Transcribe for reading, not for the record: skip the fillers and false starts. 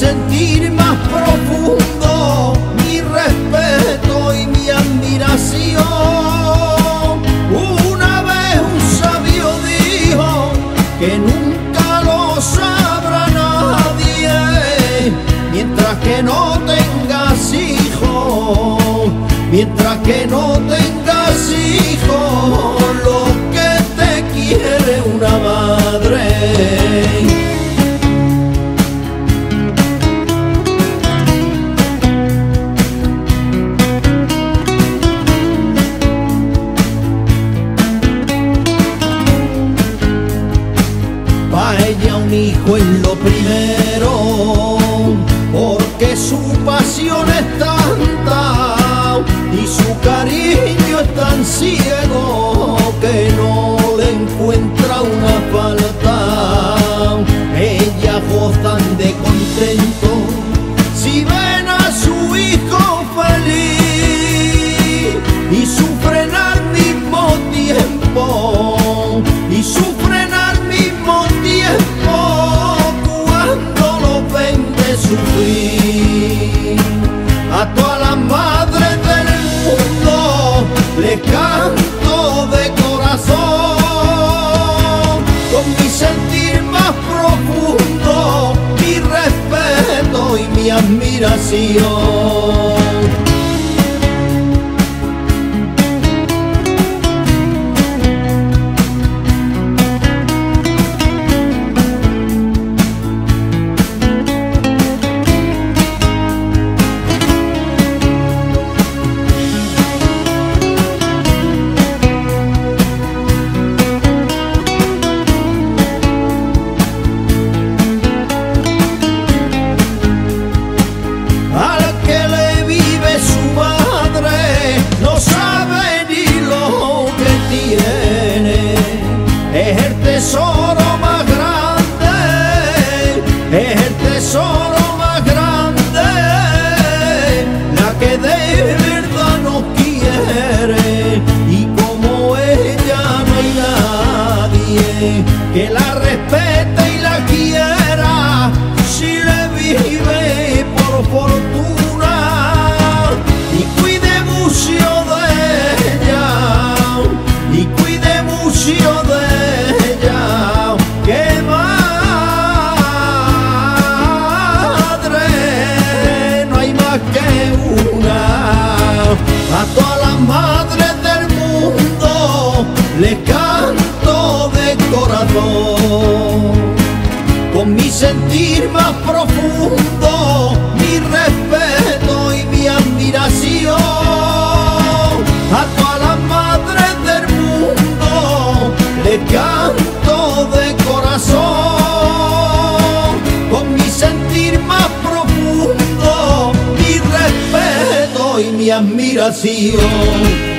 sentir más profundo, mi respeto y mi admiración. Una vez un sabio dijo que nunca lo sabrá nadie, mientras que no tengas hijos, mientras que no tengas hijos, lo que te quiere una madre. Ella un hijo es lo primero, porque su pasión es tanta y su cariño es tan ciego que no le encuentra una falta. Ellas gozan de contento si ven a su hijo feliz y sufren al mismo tiempo, y sufren al mismo tiempo cuando lo ven de sufrir. A todas las madres del mundo le canto de corazón, con mi sentir más profundo, mi respeto y mi admiración. Es el tesoro más grande, es el tesoro más grande, la que de verdad nos quiere, y como ella no hay nadie que la respete y la quiera, si le vive por fortuna y cuide mucho de ella, y cuide mucho de ella, que madre no hay más que una. A todas las madres del mundo le canto de corazón, con mi sentir más profundo, mi respeto y mi admiración. A todas las madres del mundo le canto de corazón, con mi sentir más profundo, mi respeto y mi admiración.